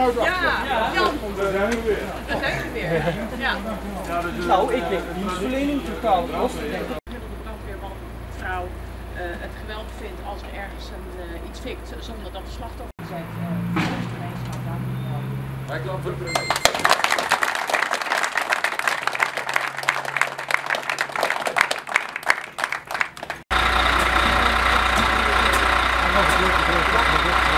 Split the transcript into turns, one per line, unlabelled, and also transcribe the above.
Ja, Jan. Daar zijn we weer. Daar zijn we weer. Ja.
Nou, ik denk dat dienstverlening totaal kost. Ik denk dat
de brandweerman of vrouw het geweldig vindt als er ergens iets fikt zonder dat de slachtoffer zijn.
Wij klappen voor de premier.
dat